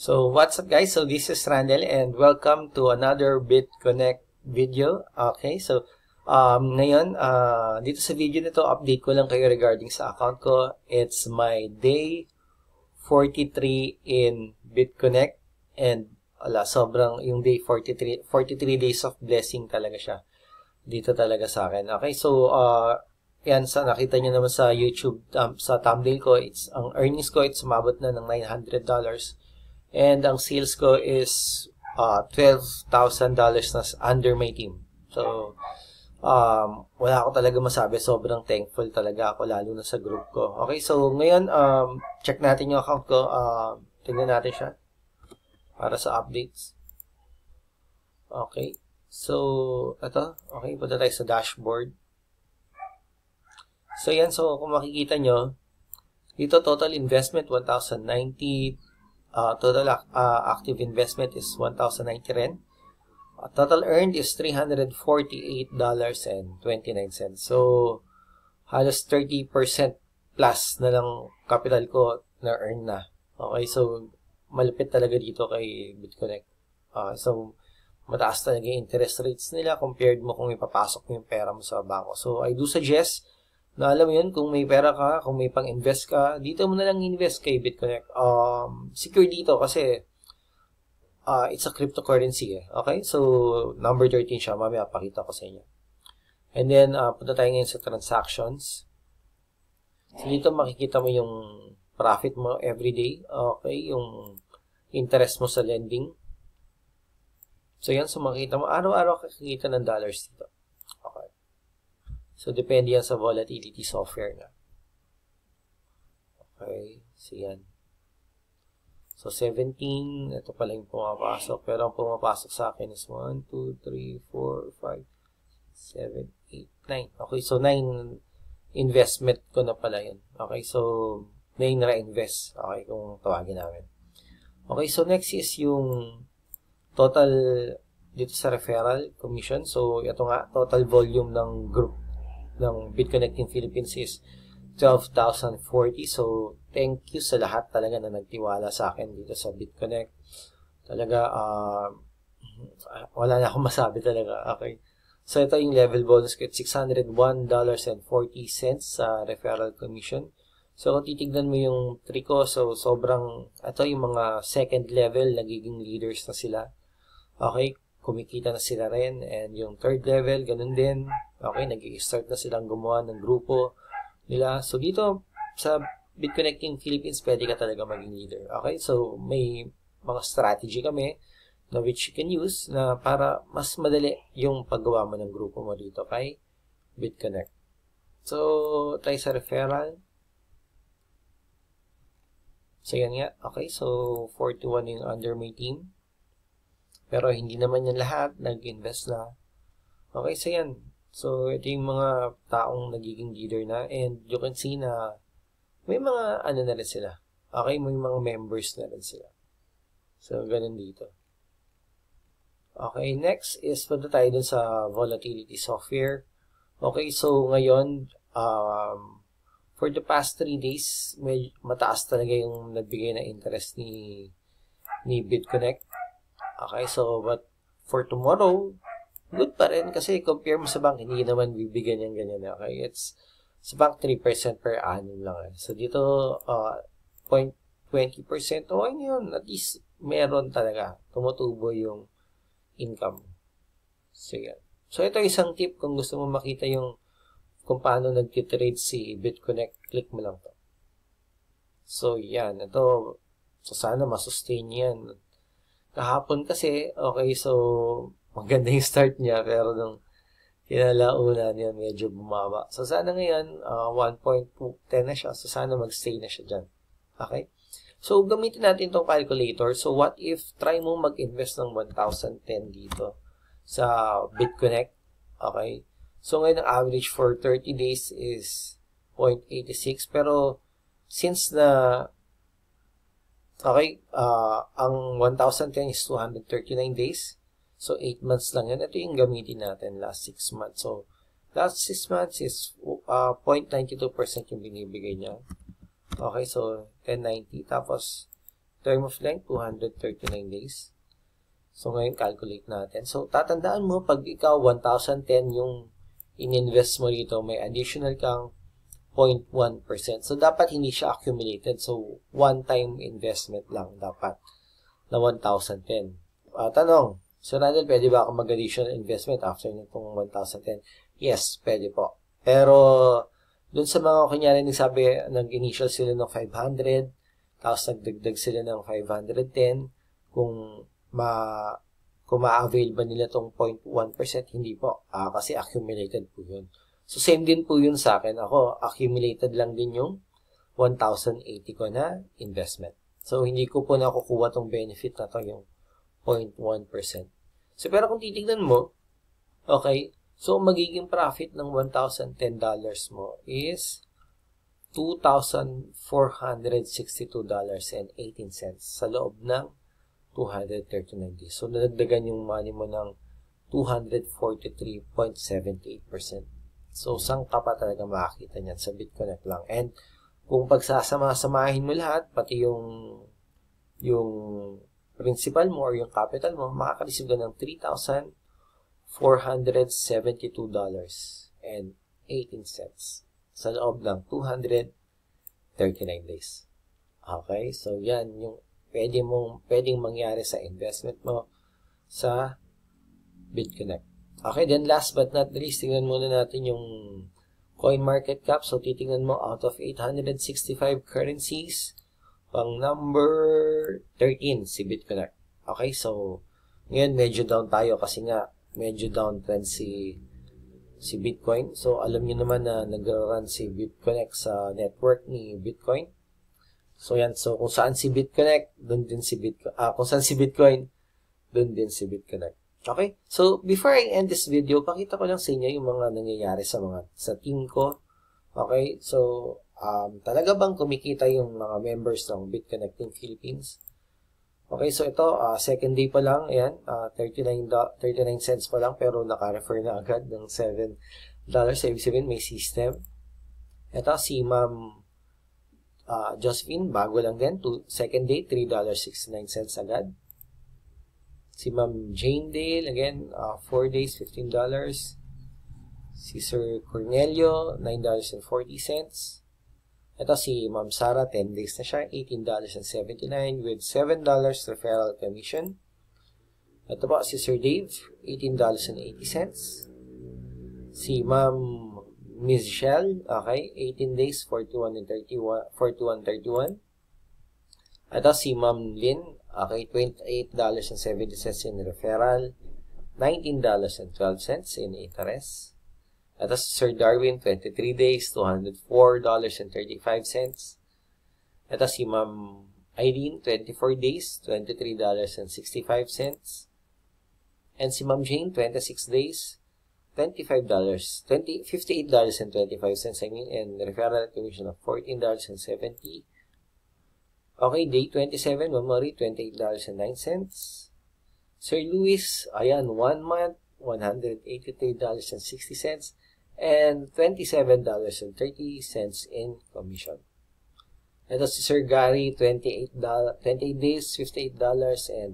So what's up guys? So this is Randall and welcome to another BitConnect video. Okay, so ngayon dito sa video nito update ko lang kayo regarding sa account ko. It's my day 43 in BitConnect and sobrang yung day 43 days of blessing talaga siya. Dito talaga sa akin. Okay, so yan sa nakita niyo naman sa YouTube sa thumbnail ko, ang earnings ko umabot na ng $900. And ang sales ko is $12,000 na under my team. So, wala ako talaga masabi. Sobrang thankful talaga ako, lalo na sa group ko. Okay, so ngayon, check natin yung account ko. Tingnan natin siya para sa updates. Okay, so, ito. Okay, punta tayo sa dashboard. So, yan. So, kung makikita nyo, dito total investment, 1,090. Total active investment is 1,090 rin. Total earned is $348.29. So, halos 30% plus na lang capital ko na earn na. Okay, so, malupit talaga dito kay BitConnect. So, mataas talaga yung interest rates nila compared mo kung ipapasok mo yung pera mo sa bangko. So, I do suggest na alam mo yun, kung may pera ka, kung may pang-invest ka, dito mo na lang invest kay BitConnect. Secure dito kasi it's a cryptocurrency. Okay? So, number 13 siya. Mamaya pakita ko sa inyo. And then, punta tayo ngayon sa transactions. So, dito makikita mo yung profit mo everyday. Okay? Yung interest mo sa lending. So, yan. So, makikita mo, araw-araw kakikita ng dollars dito. Okay. So, depende yan sa volatility software na. Okay. So, yan. So, 17. Ito pala yung pumapasok. Pero ang pumapasok sa akin is 1, 2, 3, 4, 5, 7, 8, 9. Okay. So, 9 investment ko na pala yun. Okay. So, 9 na-invest. Okay. Kung tawagin namin. Okay. So, next is yung total dito sa referral commission. So, ito nga. Total volume ng group ng BitConnect in Philippines is 12,040. So, thank you sa lahat talaga na nagtiwala sa akin dito sa BitConnect. Talaga, wala na akong masabi talaga. Okay. So, ito yung level bonus ko. $601.40 sa referral commission. So, kung titignan mo yung trick ko, so, sobrang, ito yung mga second level, nagiging leaders na sila. Okay. Kumikita na sila rin. And yung third level, ganun din. Okay, nag-i-start na silang gumawa ng grupo nila. So, dito sa BitConnecting Philippines, pwede ka talaga maging leader. Okay, so may mga strategy kami na which you can use na para mas madali yung paggawa mo ng grupo mo dito kay BitConnect. So, tayo sa referral. So, yan nga. Okay, so 41 yung under my team. Pero hindi naman yan lahat. Nag-invest na. Okay, so yan. So, ito yung mga taong nagiging leader na. And you can see na may mga ano na rin sila. Okay, may mga members na rin sila. So, ganun dito. Okay, next is punta tayo dun sa volatility software. Okay, so ngayon, for the past 3 days, may mataas talaga yung nagbigay na interest ni BitConnect. Okay, so, but for tomorrow, good pa rin kasi compare mo sa bank, hindi naman bibigyan yung ganyan. Okay, it's sa bank 3% per annum lang. So, dito, 0.20%, okay yun. At least, meron talaga. Tumutubo yung income. So, yan. So, ito isang tip kung gusto mo makita yung kung paano nag-trade si BitConnect, click mo lang to. So, yan. Ito, so sana masustain yan. Kahapon kasi, okay, so, maganda yung start niya, pero nung kinalaunan niya, medyo bumaba. So, sana ngayon, 1.10 na siya. So, sana mag-stay na siya dyan. Okay? So, gamitin natin itong calculator. So, what if try mo mag-invest ng 1,010 dito sa BitConnect? Okay? So, ngayon, ang average for 30 days is 0.86. Pero, since na okay, ang 1,010 is 239 days. So, 8 months lang yan. Ito yung gamitin natin last 6 months. So, last 6 months is 0.92% yung binibigay niya. Okay, so 1090. Tapos, term of length, 239 days. So, ngayon, calculate natin. So, tatandaan mo, pag ikaw 1,010 yung in-invest mo dito, may additional kang 0.1%. So, dapat hindi siya accumulated. So, one-time investment lang dapat na 1,010. Tanong, Sir Randall, pwede ba ako mag-additional investment after nitong 1,010? Yes, pwede po. Pero, dun sa mga kunyari nagsabi, nag-initial sila ng 500, tapos nagdagdag sila ng 510, kung ma-avail ba nila tong 0.1%, hindi po. Kasi accumulated po yun. So, same din po yun sa akin. Ako, accumulated lang din yung 1,080 ko na investment. So, hindi ko po nakukuha tong benefit na to, yung 0.1%. So, pero kung titignan mo, okay, so, magiging profit ng $1,010 mo is $2,462.18 sa loob ng 239 days. So, nadagdagan yung money mo ng 243.78%. So, saan ka pa talaga makakita niyan? Sa BitConnect lang. And, kung pagsasama-samahin mo lahat, pati yung principal mo or yung capital mo, makaka-receive ka ng $3,472.18 sa loob ng 239 days. Okay? So, yan yung pwedeng mangyari sa investment mo sa BitConnect. Okay, then last but not least, tingnan muna natin yung coin market cap. So, titingnan mo out of 865 currencies, pang number 13 si BitConnect. Okay, so ngayon medyo down tayo kasi nga medyo downtrend si Bitcoin. So, alam niyo naman na nag-run si BitConnect sa network ni Bitcoin. So, yan. So, kung saan si BitConnect, doon din si Bitcoin. Kung saan si Bitcoin, doon din si BitConnect. Okay? So, before I end this video, pakita ko lang sa inyo yung mga nangyayari sa team ko. Okay? So, talaga bang kumikita yung mga members ng BitConnect Team Philippines? Okay, so ito, second day pa lang, ayan, 39 cents pa lang, pero naka-refer na agad ng $7. So, ibig sabihin, may system. Ito, si Ma'am Josephine, bago lang din, second day, $3.69 agad. Si Ma'am Jane Dale, again, 4 days, $15. Si Sir Cornelio, $9.40. Ito si Ma'am Sarah, 10 days na siya, $18.79 with $7 referral commission. Ito po si Sir Dave, $18.80. Si Ma'am Miss Shell, okay, 18 days, $41.31. Ito si Ma'am Lynn, okay, $28.70 in referral, $19.12 in interest. Ito si Sir Darwin, 23 days, $204.35. Ito si Ma'am Irene, 24 days, $23.65. And si Ma'am Jane, 26 days, $58.25, and referral commission of $14.70. Okay, day 27, Ma'am Marie, $28.09. Sir Luis, ayan, 1 month, $183.60, and $27.30 in commission. Ito si Sir Gary, 28 days, $58, and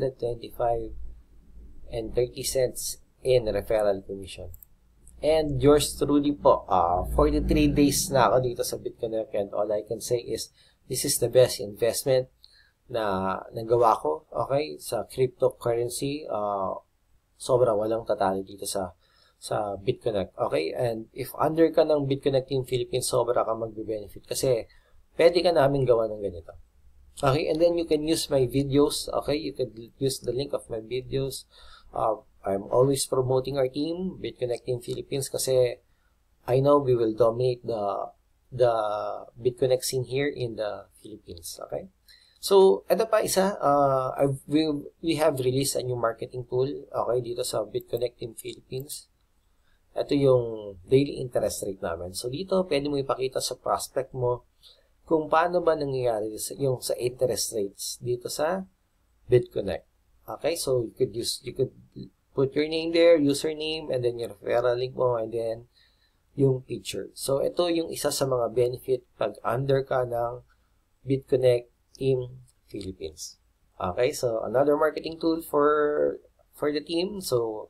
$125.30 in referral commission. And yours truly po, 43 days na ako dito sa BitConnect, and all I can say is, this is the best investment na nagawa ko, okay, sa cryptocurrency. Sobra walang tatalo dito sa BitConnect, okay? And if under ka ng BitConnect Team Philippines, sobra ka magbe-benefit kasi pwede ka namin gawa ng ganito. Okay, and then you can use my videos, okay? You can use the link of my videos. I'm always promoting our team, BitConnect Team Philippines, kasi I know we will dominate the BitConnect scene here in the Philippines, okay? So, ito pa isa, we have released a new marketing tool, okay, dito sa BitConnect Team Philippines. Ito yung daily interest rate namin. So, dito, pwede mo ipakita sa prospect mo kung paano ba nangyayari yung sa interest rates dito sa BitConnect. Okay, so you could put your name there, username, and then your referral link mo, and then yung picture. So, ito yung isa sa mga benefit pag under ka ng BitConnect Team Philippines. Okay, so another marketing tool for the team. So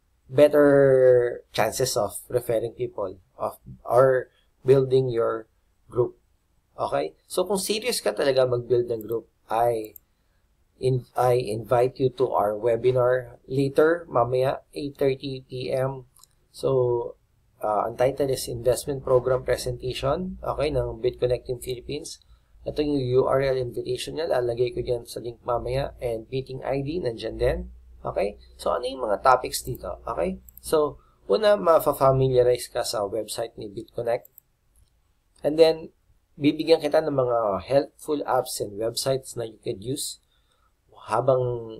better chances of referring people or building your group. Okay? So kung serious ka talaga mag-build ng group, I invite you to our webinar later, mamaya, 8:30 p.m. So, ang title is Investment Program Presentation, okay, ng BitConnect Team Philippines. Ito yung URL invitation niya, lalagay ko dyan sa link mamaya, and meeting ID, nandyan din. Okay? So, ano yung mga topics dito? Okay? So, una, ma-familiarize ka sa website ni BitConnect. And then, bibigyan kita ng mga helpful apps and websites na you could use habang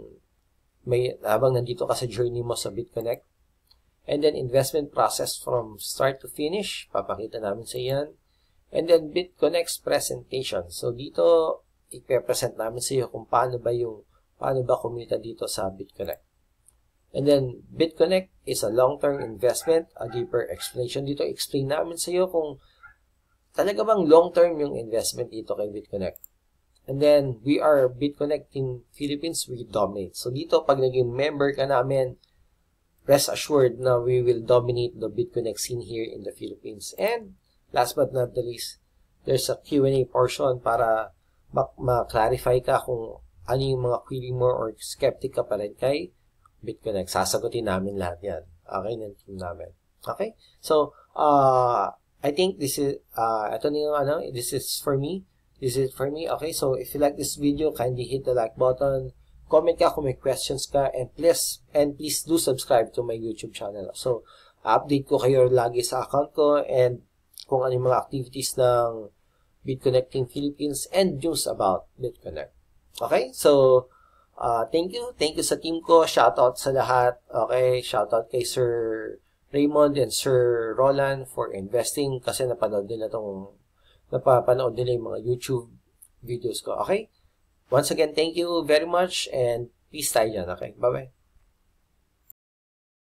nandito ka sa journey mo sa BitConnect. And then, investment process from start to finish. Papakita namin sa iyan. And then, BitConnect's presentation. So, dito, i-present namin sa iyo kung paano ba kumita dito sa BitConnect. And then, BitConnect is a long-term investment, a deeper explanation. Dito, explain namin sa iyo kung talaga bang long-term yung investment dito kay BitConnect. And then, we are BitConnect Team Philippines, we dominate. So, dito, pag naging member ka namin, rest assured na we will dominate the BitConnect scene here in the Philippines. And, last but not the least, there's a Q&A portion para ma-clarify ka kung ano yung mga query mo or skeptic ka pa rin kay BitConnect. Sasagutin namin lahat yan. Okay, ng team namin. Okay? So, I think this is, ito na yung this is for me. This is for me. Okay, so if you like this video, kindly hit the like button. Comment ka kung may questions ka, and please do subscribe to my YouTube channel. So, update ko kayo lagi sa account ko and kung ano yung mga activities ng BitConnect Team Philippines and news about BitConnect. Okay, so thank you sa team ko. Shoutout sa lahat. Okay, shoutout kay Sir Raymond and Sir Roland for investing kasi napanood nila yung mga YouTube videos ko. Okay? Once again, thank you very much and peace tayo dyan. Okay? Bye-bye.